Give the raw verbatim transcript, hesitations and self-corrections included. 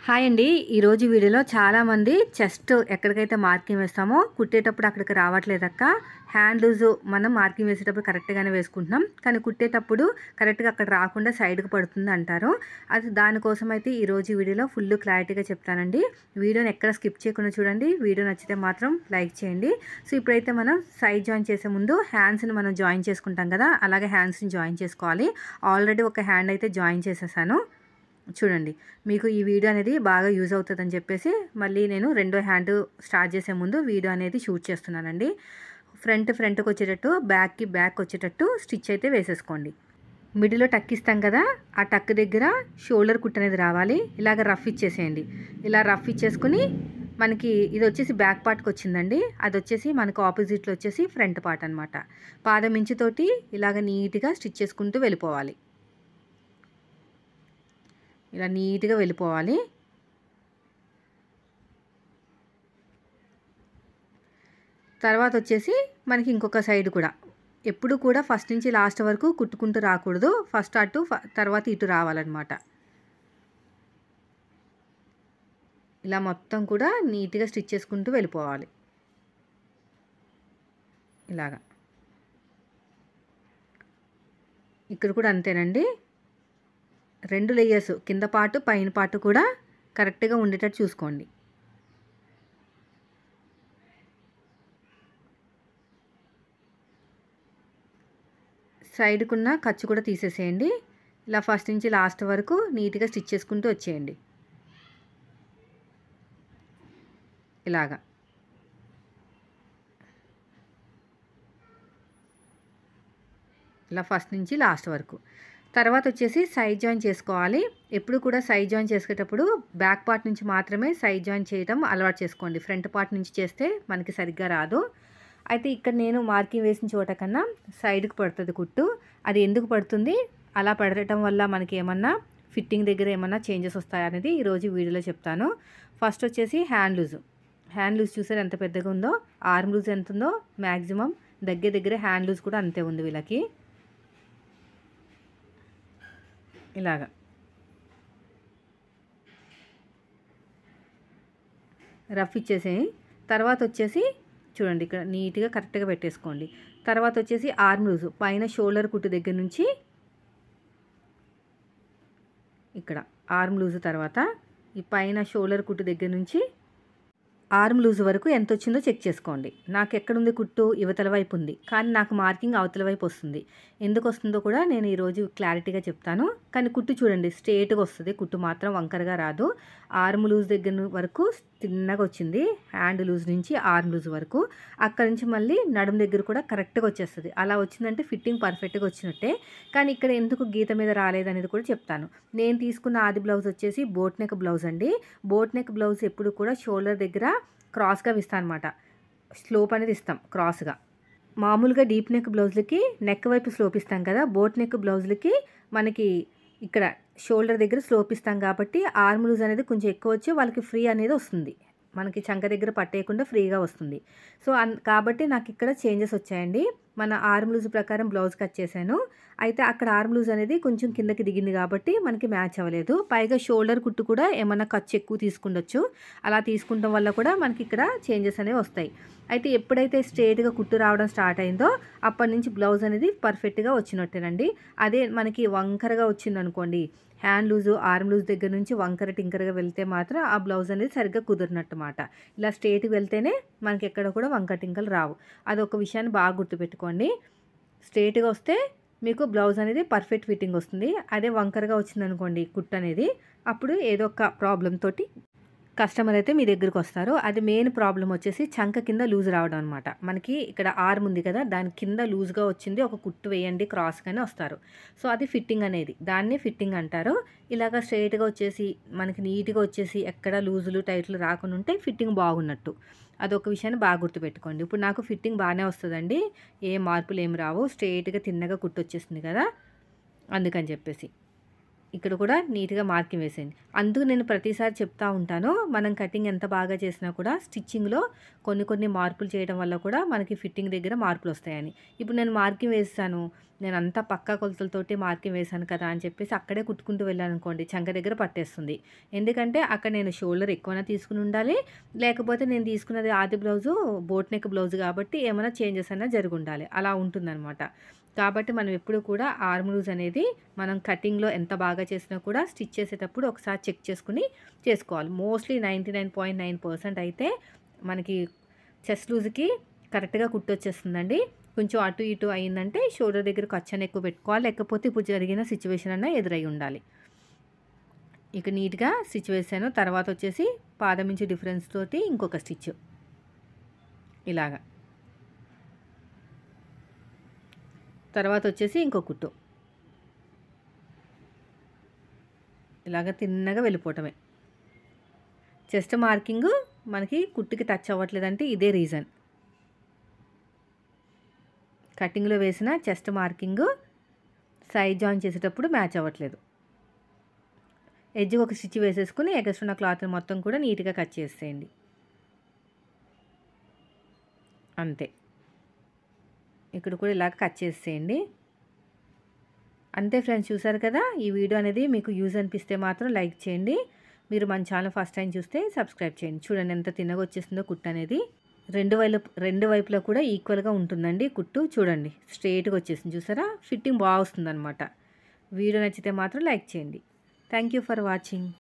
Hi అండి. ఈరోజు వీడియోలో చాలామంది చెస్ట్ ఎక్కడికైతే మార్కింగ్ వేస్తామో కుట్టేటప్పుడు అక్కడికి రావట్లేదక్క, హ్యాండ్ లూజు మనం మార్కింగ్ వేసేటప్పుడు కరెక్ట్గానే వేసుకుంటున్నాం, కానీ కుట్టేటప్పుడు కరెక్ట్గా అక్కడ రాకుండా సైడ్కి పడుతుంది అంటారు. అది దానికోసం అయితే ఈరోజు వీడియోలో ఫుల్ క్లారిటీగా చెప్తానండి. వీడియోని ఎక్కడ స్కిప్ చేయకుండా చూడండి. వీడియో నచ్చితే మాత్రం లైక్ చేయండి. సో ఇప్పుడైతే మనం సైడ్ జాయిన్ చేసే ముందు హ్యాండ్స్ని మనం జాయిన్ చేసుకుంటాం కదా, అలాగే హ్యాండ్స్ని జాయిన్ చేసుకోవాలి. ఆల్రెడీ ఒక హ్యాండ్ అయితే జాయిన్ చేసేసాను. చూడండి, మీకు ఈ వీడియో అనేది బాగా యూజ్ అవుతుందని చెప్పేసి మళ్ళీ నేను రెండో హ్యాండ్ స్టార్ట్ చేసే ముందు వీడియో అనేది షూట్ చేస్తున్నానండి. ఫ్రంట్ ఫ్రంట్కి వచ్చేటట్టు, బ్యాక్కి బ్యాక్ వచ్చేటట్టు స్టిచ్ అయితే వేసేసుకోండి. మిడిల్లో టక్ ఇస్తాం కదా, ఆ టక్ దగ్గర షోల్డర్ కుట్ అనేది రావాలి. ఇలాగ రఫ్ ఇచ్చేసేయండి. ఇలా రఫ్ ఇచ్చేసుకుని మనకి ఇది వచ్చేసి బ్యాక్ పార్ట్కి వచ్చిందండి, అది వచ్చేసి మనకు ఆపోజిట్లో వచ్చేసి ఫ్రంట్ పార్ట్ అనమాట. పాదం ఇంచుతోటి ఇలాగ నీట్గా స్టిచ్ చేసుకుంటూ వెళ్ళిపోవాలి. ఇలా నీట్గా వెళ్ళిపోవాలి. తర్వాత వచ్చేసి మనకి ఇంకొక సైడ్ కూడా ఎప్పుడు కూడా ఫస్ట్ నుంచి లాస్ట్ వరకు కుట్టుకుంటూ రాకూడదు. ఫస్ట్ అటు తర్వాత ఇటు రావాలన్నమాట. ఇలా మొత్తం కూడా నీట్గా స్టిచ్ చేసుకుంటూ వెళ్ళిపోవాలి. ఇలాగా ఇక్కడ కూడా అంతేనండి. రెండు లేయర్స్, కింద పార్టు పైన పార్టు కూడా కరెక్ట్గా ఉండేటట్టు చూసుకోండి. సైడ్కున్న ఖర్చు కూడా తీసేసేయండి. ఇలా ఫస్ట్ నుంచి లాస్ట్ వరకు నీట్గా స్టిచ్ చేసుకుంటూ వచ్చేయండి. ఇలాగా ఇలా ఫస్ట్ నుంచి లాస్ట్ వరకు. తర్వాత వచ్చేసి సైడ్ జాయిన్ చేసుకోవాలి. ఎప్పుడు కూడా సైడ్ జాయిన్ చేసేటప్పుడు బ్యాక్ పార్ట్ నుంచి మాత్రమే సైడ్ జాయిన్ చేయడం అలవాటు చేసుకోండి. ఫ్రంట్ పార్ట్ నుంచి చేస్తే మనకి సరిగ్గా రాదు. అయితే ఇక్కడ నేను మార్కింగ్ వేసిన చోట కన్నా సైడ్కి పడుతుంది కుట్టు. అది ఎందుకు పడుతుంది, అలా పడటం వల్ల మనకి ఏమన్నా ఫిట్టింగ్ దగ్గర ఏమన్నా చేంజెస్ వస్తాయనేది ఈరోజు వీడియోలో చెప్తాను. ఫస్ట్ వచ్చేసి హ్యాండ్ లూజు. హ్యాండ్ లూజ్ చూసారు ఎంత పెద్దగా ఉందో, ఆర్మ్ లూజ్ ఎంత ఉందో మ్యాక్సిమం దగ్గర దగ్గర హ్యాండ్ లూజ్ కూడా అంతే ఉంది వీళ్ళకి. ఇలాగా రఫ్ ఇచ్చేసి తర్వాత వచ్చేసి చూడండి ఇక్కడ నీట్గా కరెక్ట్గా పెట్టేసుకోండి. తర్వాత వచ్చేసి ఆర్మ్ లూజు పైన షోల్డర్ కుట్టు దగ్గర నుంచి ఇక్కడ ఆర్మ్ లూజు, తర్వాత ఈ పైన షోల్డర్ కుట్టు దగ్గర నుంచి ఆర్మ్ లూజ్ వరకు ఎంత వచ్చిందో చెక్ చేసుకోండి. నాకు ఎక్కడుంది కుట్టు, యువతల వైపు ఉంది, కానీ నాకు మార్కింగ్ అవతల వైపు వస్తుంది. ఎందుకు వస్తుందో కూడా నేను ఈరోజు క్లారిటీగా చెప్తాను. కానీ కుట్టు చూడండి స్ట్రేట్గా వస్తుంది, కుట్టు మాత్రం వంకరగా రాదు. ఆర్మ్ లూజ్ దగ్గర వరకు తిన్నగా వచ్చింది, హ్యాండ్ లూజ్ నుంచి ఆర్మ్ లూజ్ వరకు. అక్కడి నుంచి మళ్ళీ నడుము దగ్గర కూడా కరెక్ట్గా వచ్చేస్తుంది. అలా వచ్చిందంటే ఫిట్టింగ్ పర్ఫెక్ట్గా వచ్చినట్టే. కానీ ఇక్కడ ఎందుకు గీత మీద రాలేదనేది కూడా చెప్తాను. నేను తీసుకున్న ఆది బ్లౌజ్ వచ్చేసి బోట్ నెక్ బ్లౌజ్ అండి. బోట్ నెక్ బ్లౌజ్ ఎప్పుడు కూడా షోల్డర్ దగ్గర క్రాస్గా ఇస్తాం అనమాట. స్లోప్ అనేది ఇస్తాం క్రాస్గా. మామూలుగా డీప్ నెక్ బ్లౌజ్లకి నెక్ వైపు స్లోప్ ఇస్తాం కదా, బోట్ నెక్ బ్లౌజ్లకి మనకి ఇక్కడ షోల్డర్ దగ్గర స్లోప్ ఇస్తాం కాబట్టి ఆర్మ్ లూజ్ అనేది కొంచెం ఎక్కువ వచ్చి వాళ్ళకి ఫ్రీ అనేది వస్తుంది, మనకి చంక దగ్గర పట్టేయకుండా ఫ్రీగా వస్తుంది. సో అన్ కాబట్టి నాకు ఇక్కడ చేంజెస్ వచ్చాయండి. మన ఆర్మ్ లూజ్ ప్రకారం బ్లౌజ్ కట్ చేశాను. అయితే అక్కడ ఆర్మ్ లూజ్ అనేది కొంచెం కిందకి దిగింది కాబట్టి మనకి మ్యాచ్ అవ్వలేదు. పైగా షోల్డర్ కుట్టు కూడా ఏమన్నా ఖర్చు ఎక్కువ తీసుకుండొచ్చు. అలా తీసుకుంటాం వల్ల కూడా మనకి ఇక్కడ చేంజెస్ అనేవి వస్తాయి. అయితే ఎప్పుడైతే స్ట్రేట్గా కుట్టు రావడం స్టార్ట్ అయిందో అప్పటి నుంచి బ్లౌజ్ అనేది పర్ఫెక్ట్గా వచ్చినట్టేనండి. అదే మనకి వంకరగా వచ్చిందనుకోండి, హ్యాండ్ లూజు ఆర్మ్ లూజ్ దగ్గర నుంచి వంకర టింకరగా వెళ్తే మాత్రం ఆ బ్లౌజ్ అనేది సరిగ్గా కుదిరినట్టు మాట. ఇలా స్ట్రేట్గా వెళ్తేనే మనకి ఎక్కడ కూడా వంకర టింకలు రావు. అదొక విషయాన్ని బాగా గుర్తుపెట్టుకోండి. స్ట్రేట్గా వస్తే మీకు బ్లౌజ్ అనేది పర్ఫెక్ట్ ఫిట్టింగ్ వస్తుంది. అదే వంకరగా వచ్చిందనుకోండి కుట్టు అనేది, అప్పుడు ఏదో ఒక ప్రాబ్లం తోటి కస్టమర్ అయితే మీ దగ్గరికి వస్తారు. అది మెయిన్ ప్రాబ్లం వచ్చేసి చంక కింద లూజ్ రావడం అనమాట. మనకి ఇక్కడ ఆర్మ్ ఉంది కదా, దాని కింద లూజ్గా వచ్చింది, ఒక కుట్టు వేయండి క్రాస్గానే వస్తారు. సో అది ఫిట్టింగ్ అనేది, దాన్ని ఫిట్టింగ్ అంటారు. ఇలాగ స్ట్రైట్గా వచ్చేసి మనకి నీట్గా వచ్చేసి ఎక్కడ లూజులు టైట్లు రాకుండా ఉంటే ఫిట్టింగ్ బాగున్నట్టు. అదొక విషయాన్ని బాగా గుర్తుపెట్టుకోండి. ఇప్పుడు నాకు ఫిట్టింగ్ బాగానే వస్తుందండి, ఏ మార్పులు ఏమి రావు, స్ట్రైట్గా తిన్నగా కుట్టు వచ్చేసింది కదా, అందుకని చెప్పేసి ఇక్కడ కూడా నీట్గా మార్కింగ్ వేసేయండి. అందుకు నేను ప్రతిసారి చెప్తా ఉంటాను, మనం కటింగ్ ఎంత బాగా చేసినా కూడా స్టిచ్చింగ్లో కొన్ని కొన్ని మార్పులు చేయడం వల్ల కూడా మనకి ఫిట్టింగ్ దగ్గర మార్పులు వస్తాయని. ఇప్పుడు నేను మార్కింగ్ వేసాను, నేను అంతా పక్కా కొలతలతోటి మార్కింగ్ వేసాను కదా అని చెప్పేసి అక్కడే కుట్టుకుంటూ వెళ్ళాను అనుకోండి, చంక దగ్గర పట్టేస్తుంది. ఎందుకంటే అక్కడ నేను షోల్డర్ ఎక్కువైనా తీసుకుని ఉండాలి, లేకపోతే నేను తీసుకున్నది ఆది బ్లౌజు బోట్ నెక్ బ్లౌజ్ కాబట్టి ఏమైనా చేంజెస్ అయినా జరిగి ఉండాలి, అలా ఉంటుందన్నమాట. కాబట్టి మనం ఎప్పుడు కూడా ఆర్మ్ లూజ్ అనేది మనం కటింగ్లో ఎంత బాగా చేసినా కూడా స్టిచ్ చేసేటప్పుడు ఒకసారి చెక్ చేసుకుని చేసుకోవాలి. Mostly ninety nine point nine percent అయితే మనకి చెస్ట్ లూజ్కి కరెక్ట్గా కుట్టొచ్చేస్తుందండి. కొంచెం అటు ఇటు అయిందంటే షోల్డర్ దగ్గర ఖర్చు ఎక్కువ పెట్టుకోవాలి, లేకపోతే ఇప్పుడు జరిగిన సిచ్యువేషన్ అన్నా ఎదురై ఉండాలి. ఇక నీట్గా స్టిచ్ వేసాను. తర్వాత వచ్చేసి పాదం నుంచి డిఫరెన్స్ తోటి ఇంకొక స్టిచ్ ఇలాగా, తర్వాత వచ్చేసి ఇంకో కుట్టు ఇలాగ తిన్నగా వెళ్ళిపోవటమే. చెస్ట్ మార్కింగ్ మనకి కుట్టుకి టచ్ అవ్వట్లేదంటే ఇదే రీజన్. కటింగ్లో వేసిన చెస్ట్ మార్కింగ్ సైడ్ జాయిన్ చేసేటప్పుడు మ్యాచ్ అవ్వట్లేదు. ఎడ్జ్కి ఒక స్టిచ్ వేసేసుకుని ఎగస్ట్రా క్లాత్ మొత్తం కూడా నీట్గా కట్ చేసేయండి, అంతే. ఇక్కడ కూడా ఇలాగ కట్ చేసేయండి, అంతే ఫ్రెండ్స్. చూసారు కదా, ఈ వీడియో అనేది మీకు యూజ్ అనిపిస్తే మాత్రం లైక్ చేయండి. మీరు మన ఛానల్ ఫస్ట్ టైం చూస్తే సబ్స్క్రైబ్ చేయండి. చూడండి ఎంత తిన్నగా వచ్చేస్తుందో కుట్టు అనేది. రెండు వైపు రెండు వైపులా కూడా ఈక్వల్గా ఉంటుందండి కుట్టు. చూడండి స్ట్రైట్గా వచ్చేసింది, చూసారా? ఫిట్టింగ్ బాగా వస్తుంది అనమాట. వీడియో నచ్చితే మాత్రం లైక్ చేయండి. Thank you for watching.